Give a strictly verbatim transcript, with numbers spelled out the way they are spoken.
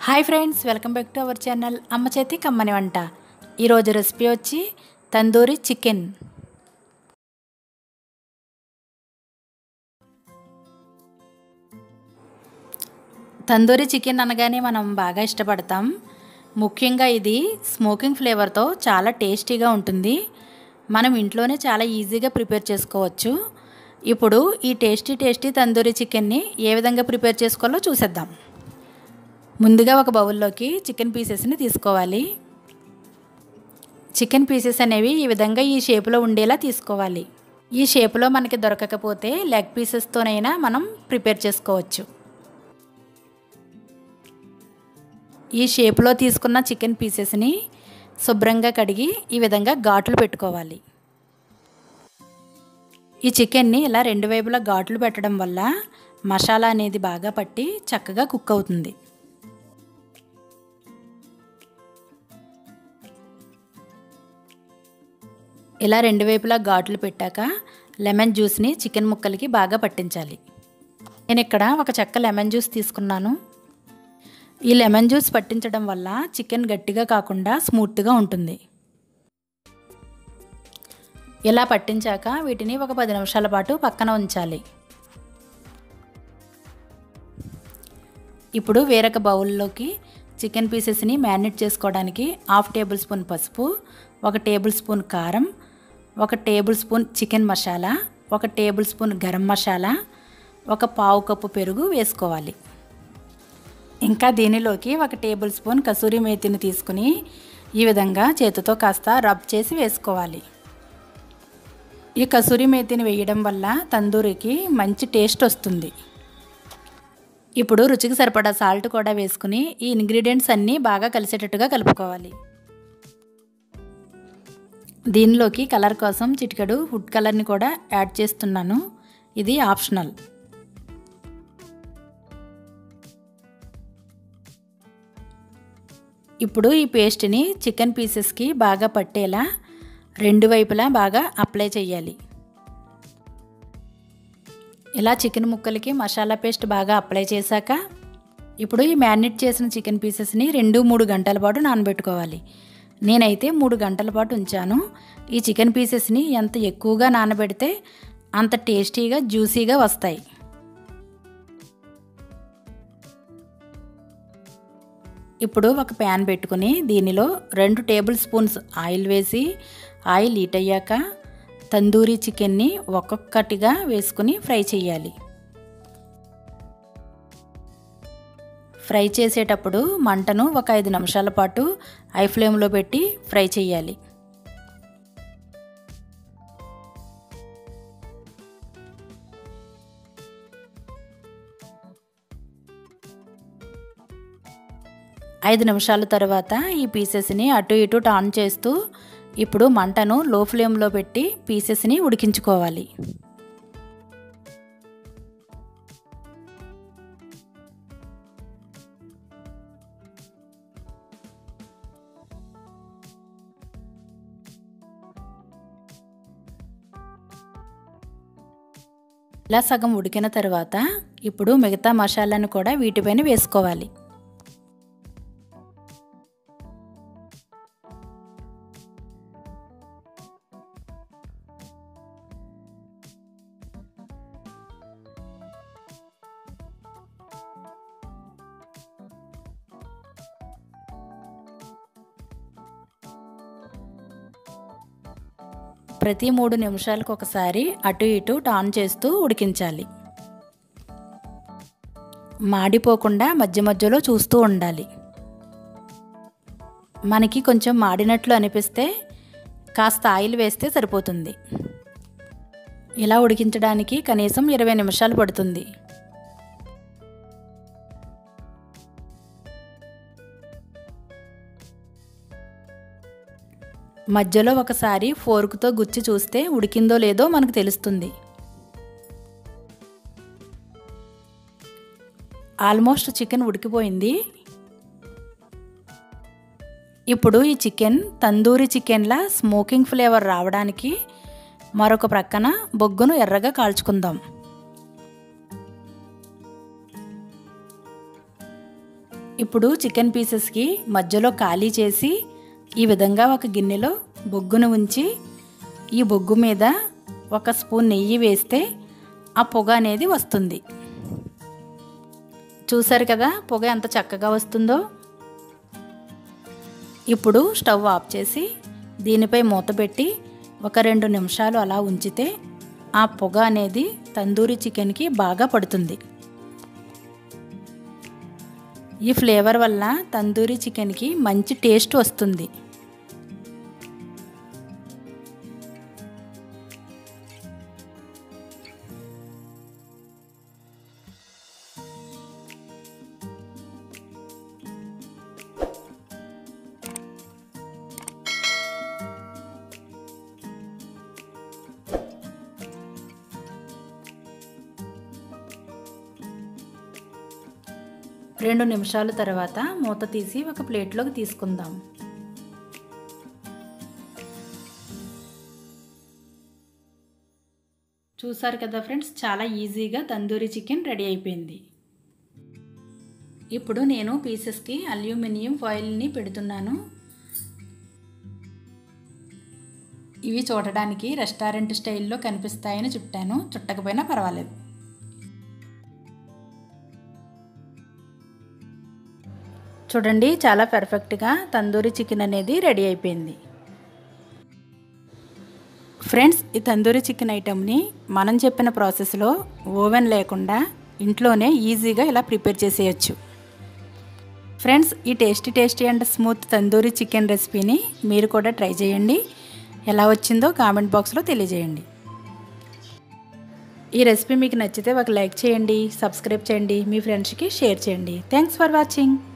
Hi friends, welcome back to our channel అమ్మ చేతి కమ్మని వంట. ఈరోజు రెసిపీ వచ్చి తందూరి చికెన్. తందూరి చికెన్ అనగానే మనం బాగా ఇష్టపడతాం. ముఖ్యంగా ఇది స్మోకింగ్ ఫ్లేవర్తో చాలా టేస్టీగా ఉంటుంది. మనం ఇంట్లోనే చాలా ఈజీగా ప్రిపేర్ చేసుకోవచ్చు. ఇప్పుడు ఈ టేస్టీ టేస్టీ తందూరి చికెన్ని ఏ విధంగా ప్రిపేర్ చేసుకోవాలో చూసేద్దాం. ముందుగా ఒక బౌల్లోకి చికెన్ పీసెస్ని తీసుకోవాలి. చికెన్ పీసెస్ అనేవి ఈ విధంగా ఈ షేప్లో ఉండేలా తీసుకోవాలి. ఈ షేప్లో మనకి దొరకకపోతే లెగ్ పీసెస్తోనైనా మనం ప్రిపేర్ చేసుకోవచ్చు. ఈ షేప్లో తీసుకున్న చికెన్ పీసెస్ని శుభ్రంగా కడిగి ఈ విధంగా ఘాట్లు పెట్టుకోవాలి. ఈ చికెన్ని ఇలా రెండు వైపులా ఘాట్లు పెట్టడం వల్ల మసాలా అనేది బాగా పట్టి చక్కగా కుక్ అవుతుంది. ఇలా రెండు వైపులా ఘాట్లు పెట్టాక లెమన్ జ్యూస్ని చికెన్ ముక్కలకి బాగా పట్టించాలి. నేను ఇక్కడ ఒక చెక్క లెమన్ జ్యూస్ తీసుకున్నాను. ఈ లెమన్ జ్యూస్ పట్టించడం వల్ల చికెన్ గట్టిగా కాకుండా స్మూత్గా ఉంటుంది. ఇలా పట్టించాక వీటిని ఒక పది నిమిషాల పాటు పక్కన ఉంచాలి. ఇప్పుడు వేరొక బౌల్లోకి చికెన్ పీసెస్ని మ్యారినేట్ చేసుకోవడానికి హాఫ్ టేబుల్ స్పూన్ పసుపు, ఒక టేబుల్ స్పూన్ కారం, ఒక టేబుల్ స్పూన్ చికెన్ మసాలా, ఒక టేబుల్ స్పూన్ గరం మసాలా, ఒక పావు కప్పు పెరుగు వేసుకోవాలి. ఇంకా దీనిలోకి ఒక టేబుల్ స్పూన్ కసూరి మేతిని తీసుకుని ఈ విధంగా చేతితో కాస్త రబ్ చేసి వేసుకోవాలి. ఈ కసూరి మేతిని వేయడం వల్ల తందూరికి మంచి టేస్ట్ వస్తుంది. ఇప్పుడు రుచికి సరిపడా సాల్ట్ కూడా వేసుకుని ఈ ఇంగ్రీడియంట్స్ అన్నీ బాగా కలిసేటట్టుగా కలుపుకోవాలి. దీనిలోకి కలర్ కోసం చిటికెడు ఫుడ్ కలర్ని కూడా యాడ్ చేస్తున్నాను. ఇది ఆప్షనల్. ఇప్పుడు ఈ పేస్ట్ని చికెన్ పీసెస్కి బాగా పట్టేలా రెండు వైపులా బాగా అప్లై చేయాలి. ఇలా చికెన్ ముక్కలకి మసాలా పేస్ట్ బాగా అప్లై చేశాక ఇప్పుడు ఈ మ్యారినేట్ చేసిన చికెన్ పీసెస్ని రెండు మూడు గంటల పాటు నానబెట్టుకోవాలి. నేనైతే మూడు గంటల పాటు ఉంచాను. ఈ చికెన్ పీసెస్ని ఎంత ఎక్కువగా నానబెడితే అంత టేస్టీగా జ్యూసీగా వస్తాయి. ఇప్పుడు ఒక ప్యాన్ పెట్టుకుని దీనిలో రెండు టేబుల్ స్పూన్స్ ఆయిల్ వేసి ఆయిల్ హీట్ అయ్యాక తందూరి చికెన్ని ఒక్కొక్కటిగా వేసుకుని ఫ్రై చేయాలి. ఫ్రై చేసేటప్పుడు మంటను ఒక ఐదు నిమిషాల పాటు హై ఫ్లేమ్లో పెట్టి ఫ్రై చేయాలి. ఐదు నిమిషాల తర్వాత ఈ పీసెస్ని అటు ఇటు టర్న్ చేస్తూ ఇప్పుడు మంటను లో ఫ్లేమ్లో పెట్టి పీసెస్ని ఉడికించుకోవాలి. ఇలా సగం ఉడికిన తర్వాత ఇప్పుడు మిగతా మసాలాను కూడా వీటిపైన వేసుకోవాలి. ప్రతి మూడు నిమిషాలకు ఒకసారి అటు ఇటు టర్న్ చేస్తూ ఉడికించాలి. మాడిపోకుండా మధ్య మధ్యలో చూస్తూ ఉండాలి. మనకి కొంచెం మాడినట్లు అనిపిస్తే కాస్త ఆయిల్ వేస్తే సరిపోతుంది. ఇలా ఉడికించడానికి కనీసం ఇరవై నిమిషాలు పడుతుంది. మధ్యలో ఒకసారి ఫోర్క్తో గుచ్చి చూస్తే ఉడికిందో లేదో మనకు తెలుస్తుంది. ఆల్మోస్ట్ చికెన్ ఉడికిపోయింది. ఇప్పుడు ఈ చికెన్ తందూరి చికెన్లా స్మోకింగ్ ఫ్లేవర్ రావడానికి మరొక ప్రక్కన బొగ్గును ఎర్రగా కాల్చుకుందాం. ఇప్పుడు చికెన్ పీసెస్కి మధ్యలో ఖాళీ చేసి ఈ విధంగా ఒక గిన్నెలో బొగ్గును ఉంచి ఈ బొగ్గు మీద ఒక స్పూన్ నెయ్యి వేస్తే ఆ పొగ అనేది వస్తుంది. చూసారు కదా పొగ ఎంత చక్కగా వస్తుందో. ఇప్పుడు స్టవ్ ఆఫ్ చేసి దీనిపై మూత పెట్టి ఒక రెండు నిమిషాలు అలా ఉంచితే ఆ పొగ అనేది తందూరి చికెన్కి బాగా పడుతుంది. ఈ ఫ్లేవర్ వల్ల తందూరి చికెన్కి మంచి టేస్ట్ వస్తుంది. రెండు నిమిషాల తర్వాత మూత తీసి ఒక ప్లేట్లోకి తీసుకుందాం. చూసారు కదా ఫ్రెండ్స్, చాలా ఈజీగా తందూరి చికెన్ రెడీ అయిపోయింది. ఇప్పుడు నేను పీసెస్కి అల్యూమినియం ఫాయిల్ని పెడుతున్నాను. ఇవి చూడడానికి రెస్టారెంట్ స్టైల్లో కనిపిస్తాయని చుట్టాను, చుట్టకపోయినా పర్వాలేదు. చూడండి, చాలా పర్ఫెక్ట్గా తందూరి చికెన్ అనేది రెడీ అయిపోయింది. ఫ్రెండ్స్, ఈ తందూరి చికెన్ ఐటెంని మనం చెప్పిన ప్రాసెస్లో ఓవెన్ లేకుండా ఇంట్లోనే ఈజీగా ఇలా ప్రిపేర్ చేసేయచ్చు. ఫ్రెండ్స్, ఈ tasty tasty and smooth tandoori chicken రెసిపీని మీరు కూడా ట్రై చేయండి. ఎలా వచ్చిందో కామెంట్ బాక్స్లో తెలియజేయండి. ఈ రెసిపీ మీకు నచ్చితే ఒక లైక్ చేయండి, సబ్స్క్రైబ్ చేయండి, మీ ఫ్రెండ్స్కి షేర్ చేయండి. Thanks for watching.